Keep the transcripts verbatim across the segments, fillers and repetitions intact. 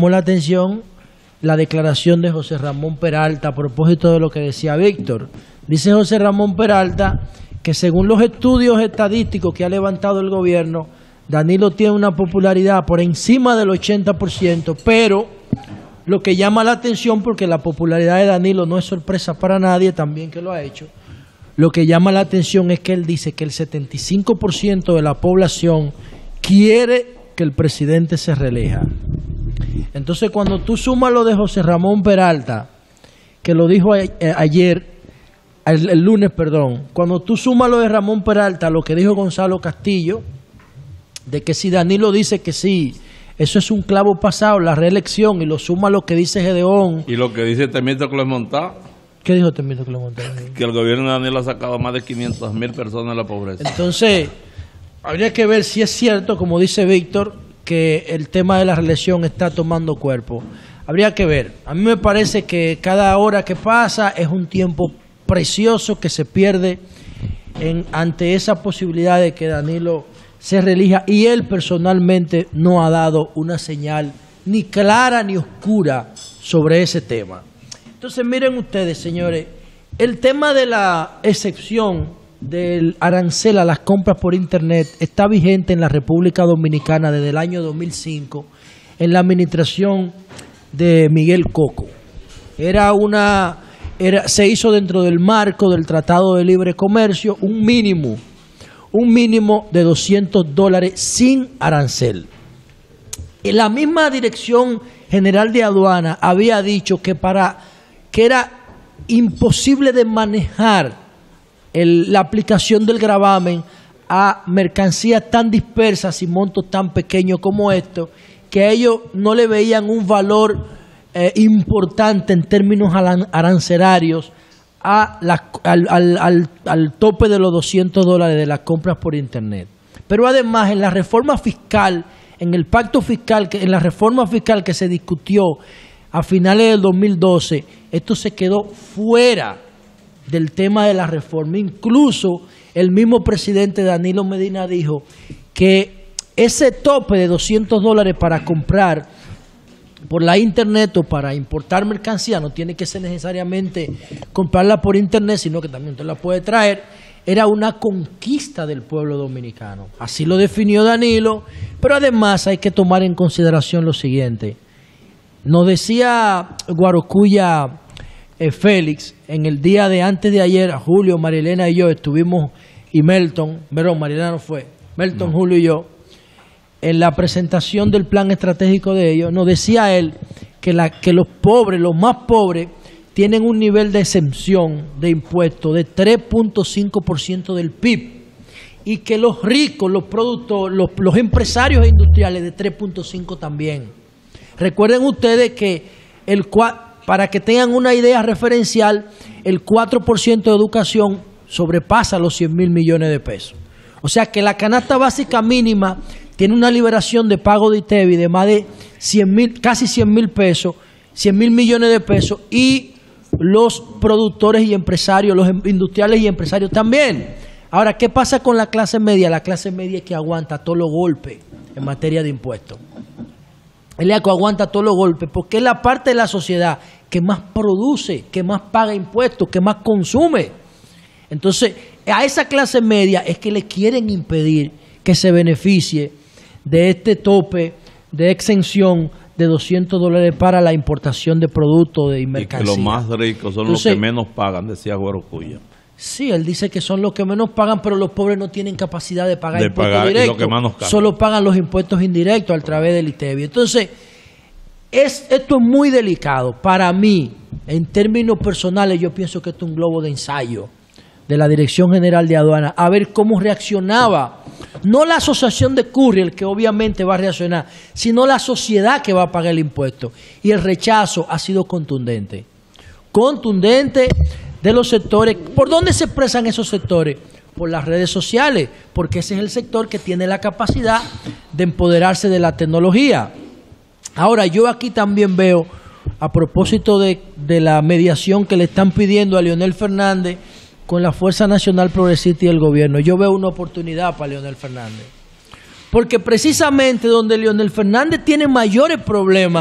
llamó la atención la declaración de José Ramón Peralta a propósito de lo que decía Víctor. Dice José Ramón Peralta que según los estudios estadísticos que ha levantado el gobierno, Danilo tiene una popularidad por encima del ochenta por ciento, pero lo que llama la atención, porque la popularidad de Danilo no es sorpresa para nadie, también que lo ha hecho, lo que llama la atención es que él dice que el setenta y cinco por ciento de la población quiere que el presidente se reelija. Entonces, cuando tú sumas lo de José Ramón Peralta, que lo dijo ayer, el, el lunes, perdón, cuando tú sumas lo de Ramón Peralta, lo que dijo Gonzalo Castillo, de que si Danilo dice que sí, eso es un clavo pasado, la reelección, y lo suma lo que dice Gedeón. Y lo que dice Temístocles Montá. ¿Qué dijo Temístocles Montá? Que el gobierno de Danilo ha sacado más de quinientas mil personas de la pobreza. Entonces, habría que ver si es cierto, como dice Víctor, que el tema de la reelección está tomando cuerpo. Habría que ver. A mí me parece que cada hora que pasa es un tiempo precioso que se pierde en, ante esa posibilidad de que Danilo se reelija, y él personalmente no ha dado una señal ni clara ni oscura sobre ese tema. Entonces miren ustedes, señores, el tema de la excepción del arancel a las compras por internet está vigente en la República Dominicana desde el año dos mil cinco en la administración de Miguel Coco. Era una, era, se hizo dentro del marco del Tratado de Libre Comercio un mínimo un mínimo de doscientos dólares sin arancel. En la misma Dirección General de Aduana había dicho que para que era imposible de manejar el, la aplicación del gravamen a mercancías tan dispersas y montos tan pequeños como estos, que a ellos no le veían un valor eh, importante en términos arancelarios A la, al, al, al, al tope de los doscientos dólares de las compras por internet. Pero además en la reforma fiscal, en el pacto fiscal, en la reforma fiscal que se discutió a finales del dos mil doce, esto se quedó fuera del tema de la reforma. Incluso el mismo presidente Danilo Medina dijo que ese tope de doscientos dólares para comprar por la internet o para importar mercancía, no tiene que ser necesariamente comprarla por internet, sino que también usted la puede traer, era una conquista del pueblo dominicano. Así lo definió Danilo, pero además hay que tomar en consideración lo siguiente. Nos decía Guarocuya eh, Félix, en el día de antes de ayer, Julio, Marilena y yo estuvimos, y Melton, perdón, Marilena no fue, Melton, no. Julio y yo, en la presentación del plan estratégico de ellos, nos decía él que, la, que los pobres, los más pobres, tienen un nivel de exención de impuestos de tres punto cinco por ciento del P I B y que los ricos, los productores, los, los empresarios industriales de tres punto cinco también. Recuerden ustedes que, el para que tengan una idea referencial, el cuatro por ciento de educación sobrepasa los cien mil millones de pesos. O sea que la canasta básica mínima tiene una liberación de pago de I T E V I de más de cien mil, casi cien mil pesos, cien mil millones de pesos, y los productores y empresarios, los industriales y empresarios también. Ahora, ¿qué pasa con la clase media? La clase media es que aguanta todos los golpes en materia de impuestos. El E A C O aguanta todos los golpes porque es la parte de la sociedad que más produce, que más paga impuestos, que más consume. Entonces, a esa clase media es que le quieren impedir que se beneficie de este tope de exención de doscientos dólares para la importación de productos y mercancías. Y que los más ricos son Entonces, los que menos pagan, decía Guarocuya. Sí, él dice que son los que menos pagan, pero los pobres no tienen capacidad de pagar de impuestos pagar, directos. Y lo que más nos carga. Solo pagan los impuestos indirectos a través del I T E V I. Entonces, es, esto es muy delicado. Para mí, en términos personales, yo pienso que esto es un globo de ensayo de la Dirección General de Aduana, a ver cómo reaccionaba, no la asociación de courier, que obviamente va a reaccionar, sino la sociedad que va a pagar el impuesto. Y el rechazo ha sido contundente, contundente de los sectores. ¿Por dónde se expresan esos sectores? Por las redes sociales, porque ese es el sector que tiene la capacidad de empoderarse de la tecnología. Ahora, yo aquí también veo, a propósito de, de la mediación que le están pidiendo a Leonel Fernández con la Fuerza Nacional Progresista y el gobierno, yo veo una oportunidad para Leonel Fernández. Porque precisamente donde Leonel Fernández tiene mayores problemas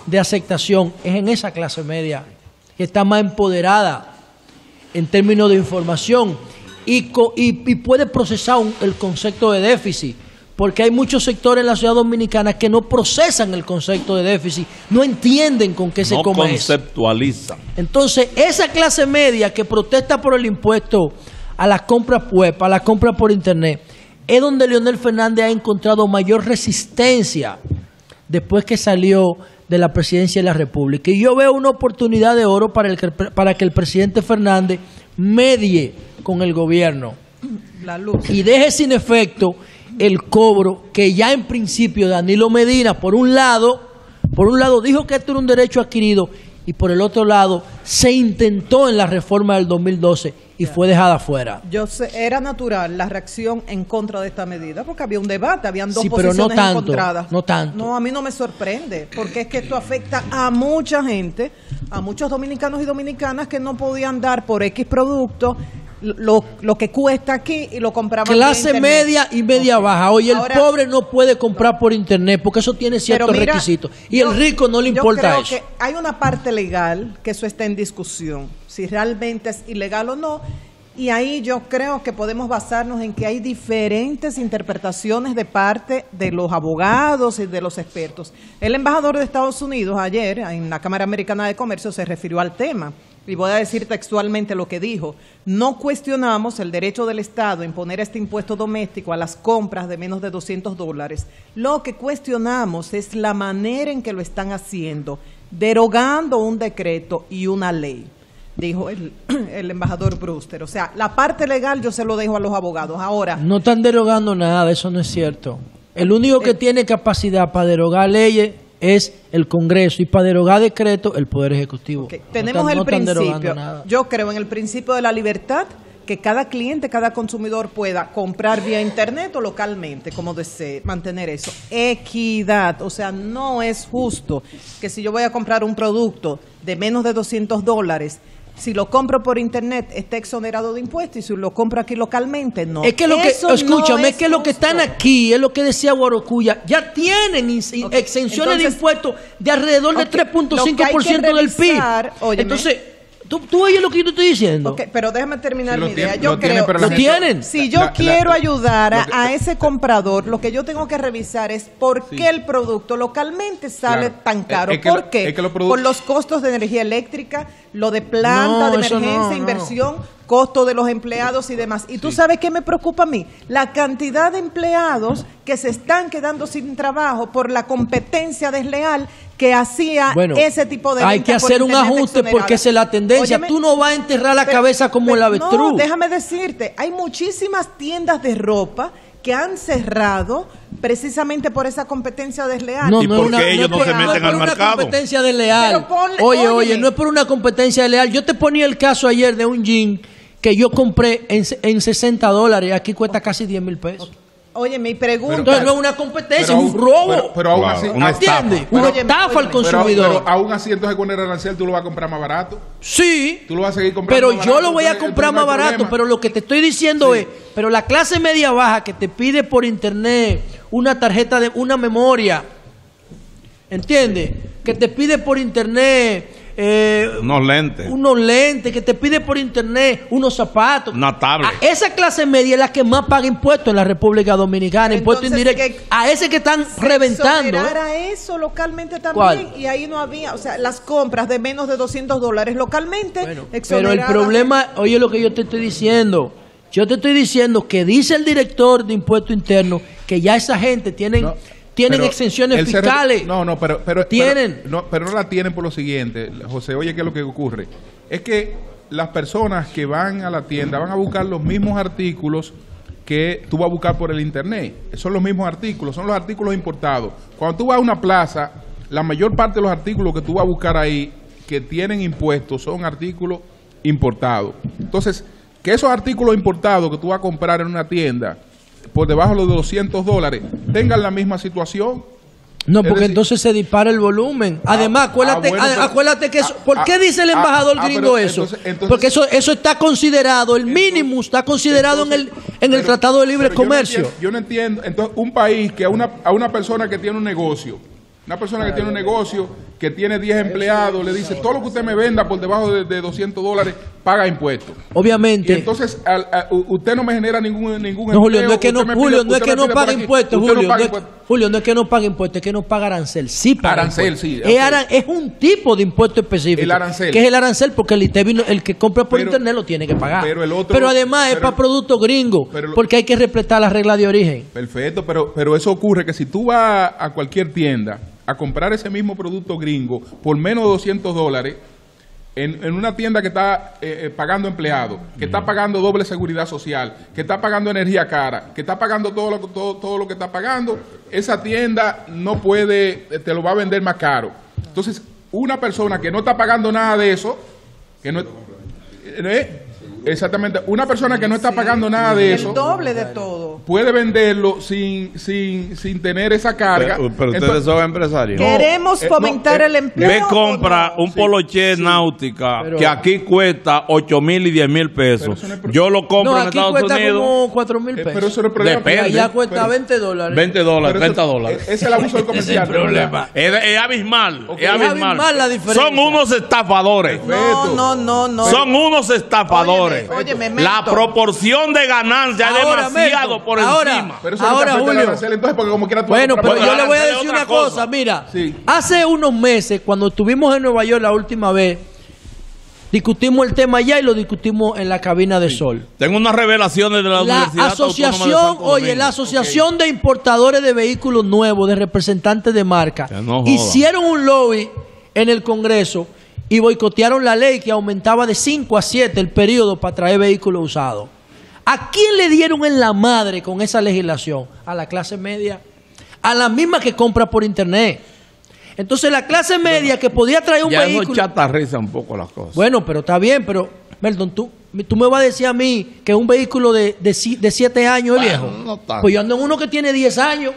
de aceptación es en esa clase media, que está más empoderada en términos de información y, co y, y puede procesar un, el concepto de déficit, porque hay muchos sectores en la sociedad dominicana que no procesan el concepto de déficit, no entienden con qué se no come eso. conceptualizan. Entonces, esa clase media que protesta por el impuesto a las compras web, a las compras por internet, es donde Leonel Fernández ha encontrado mayor resistencia después que salió de la presidencia de la República. Y yo veo una oportunidad de oro para, el, para que el presidente Fernández medie con el gobierno la luz. Y deje sin efecto el cobro que ya en principio Danilo Medina, por un lado, por un lado dijo que esto era un derecho adquirido y por el otro lado se intentó en la reforma del dos mil doce y yeah. fue dejada fuera. Yo sé, era natural la reacción en contra de esta medida porque había un debate, habían dos sí, posiciones pero no tanto, encontradas. No tanto. No, a mí no me sorprende porque es que esto afecta a mucha gente, a muchos dominicanos y dominicanas que no podían dar por X producto Lo, lo que cuesta aquí y lo compraban clase media y media okay. baja. Oye, Ahora, el pobre no puede comprar no. por internet porque eso tiene ciertos mira, requisitos y yo, el rico no le importa yo creo eso. Que hay una parte legal que eso está en discusión, si realmente es ilegal o no, y ahí yo creo que podemos basarnos en que hay diferentes interpretaciones de parte de los abogados y de los expertos. El embajador de Estados Unidos ayer en la Cámara Americana de Comercio se refirió al tema. Y voy a decir textualmente lo que dijo. No cuestionamos el derecho del Estado a imponer este impuesto doméstico a las compras de menos de doscientos dólares. Lo que cuestionamos es la manera en que lo están haciendo, derogando un decreto y una ley, dijo el, el embajador Brewster. O sea, la parte legal yo se lo dejo a los abogados. Ahora, no están derogando nada, eso no es cierto. El único que eh, tiene capacidad para derogar leyes es el Congreso y para derogar decretos el Poder Ejecutivo. Okay. Tenemos no están, el no principio, yo creo en el principio de la libertad, que cada cliente, cada consumidor pueda comprar vía internet o localmente, como desee, mantener eso. Equidad, o sea, no es justo que si yo voy a comprar un producto de menos de doscientos dólares, si lo compro por internet esté exonerado de impuestos y si lo compro aquí localmente no. Es que lo que, Eso escúchame, no es, es que lo que están aquí, es lo que decía Guarocuya, ya tienen okay. exenciones Entonces, de impuestos de alrededor okay. del tres punto cinco por ciento del P I B. Óyeme. Entonces, ¿tú, tú oyes lo que yo te estoy diciendo? Okay, pero déjame terminar sí, mi idea. Tiene, yo lo creo ¿Lo tienen? Si yo la, quiero la, ayudar a, a ese comprador, lo que yo tengo que revisar es por sí. qué el producto localmente sale claro. tan caro. Es que ¿Por lo, qué? Es que lo por los costos de energía eléctrica, lo de planta, no, de emergencia, no, no. inversión, costo de los empleados y demás. Y tú sí. sabes qué me preocupa a mí, la cantidad de empleados que se están quedando sin trabajo por la competencia desleal que hacía bueno, ese tipo de hay que hacer un ajuste porque esa es la tendencia. Óyeme, tú no vas a enterrar la pero, cabeza como el avestruz. No, déjame decirte, hay muchísimas tiendas de ropa que han cerrado precisamente por esa competencia desleal. No, ¿Y no por qué ellos no, no se meten no es por al una mercado? Competencia desleal. Ponle, oye, óyeme. oye, no es por una competencia desleal. Yo te ponía el caso ayer de un jean que yo compré en, en sesenta dólares y aquí cuesta okay. casi diez mil pesos. Okay. Oye, mi pregunta... Pero, entonces no es una competencia, es un robo. Pero, pero aún wow, así... Una ¿Entiendes? estafa. Una estafa al consumidor. Pero, pero aún así, entonces con el arancel tú lo vas a comprar más barato. Sí. Tú lo vas a seguir comprando pero más yo barato, lo voy a comprar más barato. Problema. Pero lo que te estoy diciendo sí. es, pero la clase media baja que te pide por internet una tarjeta de una memoria, ¿entiendes? Que te pide por internet... Eh, unos lentes. Unos lentes que te pide por internet, unos zapatos. Una tablet. A esa clase media es la que más paga impuestos en la República Dominicana, impuestos indirectos. A ese que están reventando. Era ¿eh? eso localmente también. ¿Cuál? Y ahí no había, o sea, las compras de menos de doscientos dólares localmente. Bueno, pero el problema, oye lo que yo te estoy diciendo. Yo te estoy diciendo que dice el director de Impuesto Interno que ya esa gente tienen... No. Tienen pero exenciones fiscales. Se, no, no, pero, pero, ¿Tienen? Pero no, pero no la tienen por lo siguiente, José. Oye, ¿qué es lo que ocurre? Es que las personas que van a la tienda van a buscar los mismos artículos que tú vas a buscar por el internet. Son los mismos artículos, son los artículos importados. Cuando tú vas a una plaza, la mayor parte de los artículos que tú vas a buscar ahí que tienen impuestos son artículos importados. Entonces, que esos artículos importados que tú vas a comprar en una tienda por debajo de los doscientos dólares, tengan la misma situación. No, porque decir, entonces se dispara el volumen. Además, acuérdate, ah, bueno, pero, acuérdate que eso, ¿por qué dice el embajador ah, gringo ah, eso? Entonces, entonces, porque eso eso está considerado, el mínimo está considerado entonces, en el en pero, el Tratado de Libre Comercio. Yo no, entiendo, yo no entiendo, entonces un país que a una, a una persona que tiene un negocio Una persona que tiene un negocio, que tiene diez empleados, le dice, todo lo que usted me venda por debajo de, de doscientos dólares, paga impuestos. Obviamente. Y entonces, al, a, usted no me genera ningún, ningún no, Julio, empleo, no es que no, pide, Julio, no es que no pague impuestos, Julio, no paga no es, impuestos. Julio, no es que no pague impuestos, es que no paga arancel. Sí paga Arancel, impuestos. sí. Es, Okay. aran, es un tipo de impuesto específico. El arancel. Que es el arancel, porque el ITEVI, no- el que compra por Pero- internet lo tiene que pagar. pero el otro- Pero además pero- es para productos gringos, pero lo- porque hay que respetar las reglas de origen. Perfecto, pero, pero eso ocurre que si tú vas a cualquier tienda a comprar ese mismo producto gringo por menos de doscientos dólares, en, en una tienda que está eh, eh, pagando empleados, que está pagando doble seguridad social, que está pagando energía cara, que está pagando todo lo, todo, todo lo que está pagando, esa tienda no puede, eh, te lo va a vender más caro. Entonces, una persona que no está pagando nada de eso, que no... ¿eh? Exactamente, una persona que no está pagando nada de eso... El doble de todo. puede venderlo sin, sin, sin tener esa carga. Pero, pero ustedes Entonces, son empresarios. Queremos eh, fomentar no, eh, el empleo. Ve, ¿o compra no? un poloché náutica Pero- que aquí cuesta ocho mil y diez mil Pero pesos. eso no es pro- Yo lo compro No, en aquí Estados cuesta Unidos. como cuatro mil eh, pesos. pero eso no es problema. Depende. porque- Allá cuesta pero- veinte dólares. veinte dólares, pero eso- treinta dólares. eh, Es el abuso del comercial. Ese es el problema. Es, es abismal. Ok. Es Es abismal. abismal la diferencia. Son unos estafadores. No, no, no, no. Son unos estafadores. Óyeme, óyeme, La Melton. proporción de ganancia es Ahora, demasiado Melton, por ahora, encima. Pero eso no Ahora, te afecta el Julio. arancel, entonces, porque como quiera tú Bueno, vas a pero comprar- yo le voy a arancel es decir otra una cosa. cosa. Mira, Sí. hace unos meses, cuando estuvimos en Nueva York la última vez, discutimos el tema allá y lo discutimos en la cabina de Sol. Tengo unas revelaciones de la, La Universidad Autónoma de asociación, Santo oye, Domingo. la asociación de importadores de vehículos nuevos, de representantes de marca, Que no joda. hicieron un lobby en el Congreso y boicotearon la ley que aumentaba de cinco a siete el periodo para traer vehículos usados. ¿A quién le dieron en la madre con esa legislación? A la clase media, a la misma que compra por internet. Entonces la clase media que podía traer un Ya eso vehículo... chatarriza un poco las cosas. Bueno, pero está bien, pero, Melton, tú, tú me vas a decir a mí que un vehículo de, de, si- de siete años es Bueno, viejo. no tanto. Pues yo ando en uno que tiene diez años.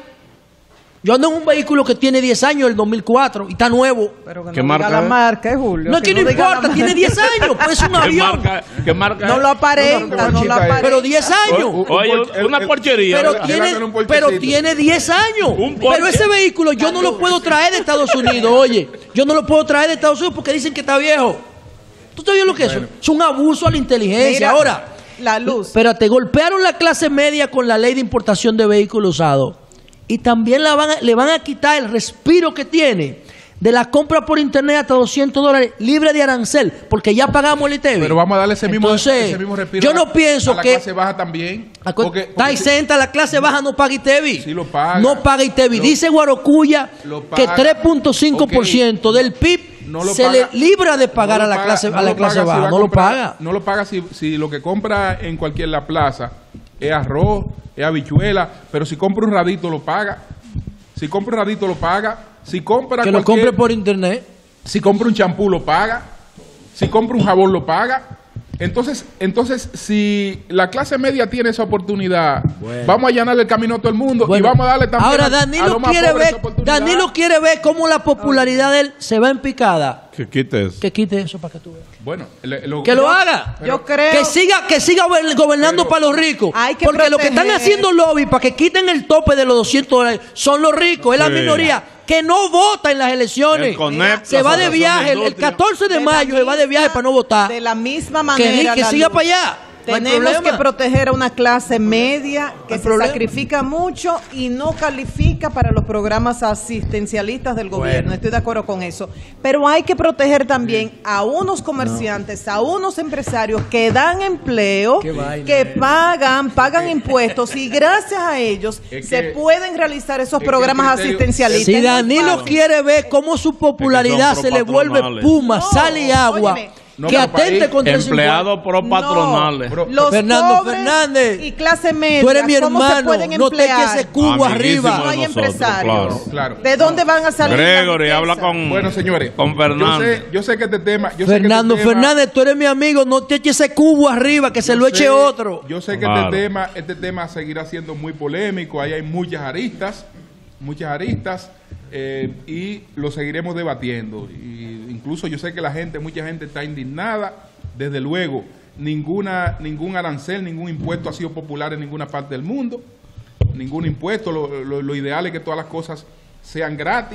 Yo ando en un vehículo que tiene diez años, el dos mil cuatro, y está nuevo. Pero que ¿Qué no marca diga la es? marca, eh, Julio. No es que no diga la importa, marca. tiene diez años, pues es un ¿Qué avión. marca, ¿Qué marca No es? lo aparenta, no lo aparenta. Pero diez años. Un- un Oye, por- el- una el- porchería. Pero ¿verdad? tiene, Llévatelo un pero porchecito. tiene diez años. Un porche. Pero ese vehículo yo no lo puedo traer de Estados Unidos, oye. Yo no lo puedo traer de Estados Unidos porque dicen que está viejo. ¿Tú sabes lo que es eso? Es un abuso a la inteligencia. Mira, Ahora, la luz. pero te golpearon la clase media con la ley de importación de vehículos usados. Y también la van a- le van a quitar el respiro que tiene de la compra por internet hasta doscientos dólares libre de arancel, porque ya pagamos el ITEVI. Pero vamos a darle ese mismo, Entonces, ese mismo respiro yo a la- no pienso a la que- clase baja también. Acu- Porque, está porque si- exenta, la clase baja no paga ITEVI. Sí lo paga. No paga ITEVI. Lo- Dice Guarocuya lo que paga. tres punto cinco por ciento Ok. del P I B No lo se paga- le libra de pagar no a lo la paga- clase, no a la lo clase paga si baja. va a No lo comprar- paga. No lo paga si, si lo que compra en cualquier la plaza es arroz, es habichuela, pero si compra un radito lo paga. Si compra un radito lo paga. Si compra Que lo cualquier- compre por internet. Si compra un champú lo paga. Si compra un jabón lo paga. Entonces, entonces si la clase media tiene esa oportunidad, vamos a allanarle el camino a todo el mundo Bueno, y vamos a darle también ahora a- a Danilo los más quiere pobres ver, esa oportunidad. Danilo quiere ver cómo la popularidad de él se va en picada. Que quites. Que quite eso para que tú veas. Bueno, le- lo- Que lo haga. Yo creo. Que siga, que siga gober- gobernando Pero- para los ricos. Hay que Porque los que están proteger- haciendo lobby para que quiten el tope de los doscientos dólares son los ricos, es la Sí. minoría que no vota en las elecciones. El CONEP, Se la va de Asociación viaje, de el, el Industria. catorce de De la mayo se va de viaje misma- para no votar. De la misma Que, manera. que la siga luz. para allá. No hay Tenemos problema. que proteger a una clase media que hay se problema. sacrifica mucho y no califica para los programas asistencialistas del gobierno. Bueno. Estoy de acuerdo con eso. Pero hay que proteger también a unos comerciantes, a unos empresarios que dan empleo, Qué vaina, que eh. pagan, pagan impuestos y gracias a ellos Es se que- pueden realizar esos es que programas el criterio- asistencialistas. Si Es muy Danilo fácil. quiere ver cómo su popularidad Es que se son le vuelve propatronales. puma, No, sal y agua, óyeme. No, que pero atente país, contra ese Empleados impuesto. pro patronales. Pero- Los Fernando pobres Fernández, y clase media, Tú eres mi ¿cómo se hermano, pueden no te eches emplear? ese cubo Amiguísimo arriba. No hay de nosotros, empresarios. claro. Claro. ¿De dónde van a salir? Gregory, la habla riqueza? con, Bueno, señores, con Fernández. Yo sé, yo sé que este tema. Yo sé Fernando que este tema- Fernández, tú eres mi amigo, no te eches ese cubo arriba, que se yo lo eche sé- otro. Yo sé que Claro. este tema, este tema seguirá siendo muy polémico. Ahí hay muchas aristas, muchas aristas, eh, y lo seguiremos debatiendo. Y incluso yo sé que la gente, mucha gente está indignada. Desde luego, ninguna, ningún arancel, ningún impuesto ha sido popular en ninguna parte del mundo. Ningún impuesto. Lo, lo- lo ideal es que todas las cosas sean gratis.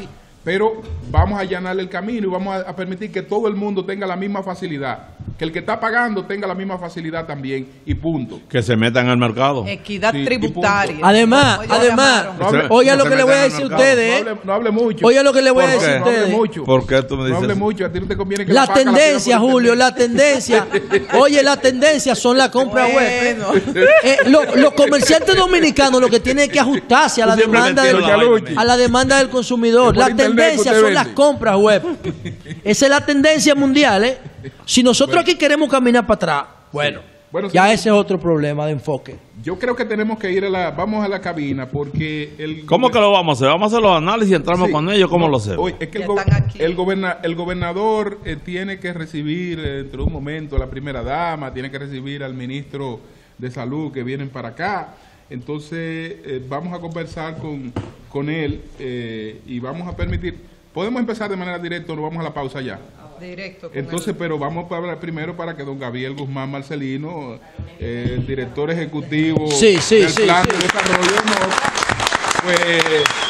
pero vamos a allanarle el camino y vamos a, a permitir que todo el mundo tenga la misma facilidad. Que el que está pagando tenga la misma facilidad también y punto. Que se metan al mercado. Equidad Sí, y tributaria. punto. Además, Como ellos además, llamaron. No hable- oiga que lo se que le metan voy a al decir a mercado. ustedes, No ¿eh? hable, no hable mucho. Oiga lo que le voy a ¿Por decir qué? a No hable ustedes. mucho. ¿Por qué tú me No dices hable eso? mucho. A ti no te conviene que La la paga la tendencia, tenga por Julio, internet. la tendencia. Oye, la tendencia son las compras Bueno. web. Eh, lo- los comerciantes dominicanos lo que tienen que ajustarse a la Tú siempre demanda le del, entiendes la vaina, a la demanda del consumidor. Es por La internet que tendencia usted son las vende. compras web. Esa es la tendencia mundial, ¿eh? Si nosotros aquí queremos caminar para atrás, bueno, Bueno, ya sí. ese es otro problema de enfoque. Yo creo que tenemos que ir a la, vamos a la cabina porque el ¿Cómo que lo vamos a hacer? Vamos a hacer los análisis y entramos Sí. con ellos. ¿Cómo No, lo hacemos? oye, es que el, Ya go- están aquí. el, goberna- el gobernador eh, tiene que recibir eh, dentro de un momento a la primera dama, tiene que recibir al ministro de salud que vienen para acá. Entonces eh, vamos a conversar con, con él eh, y vamos a permitir, podemos empezar de manera directa o nos vamos a la pausa ya. Directo. con Entonces, pero vamos para hablar primero para que don Gabriel Guzmán Marcelino, eh, el director ejecutivo Sí, sí, del sí, Plan sí. de Desarrollo, ¿no? pues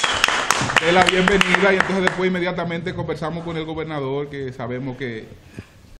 dé la bienvenida y entonces después inmediatamente conversamos con el gobernador, que sabemos que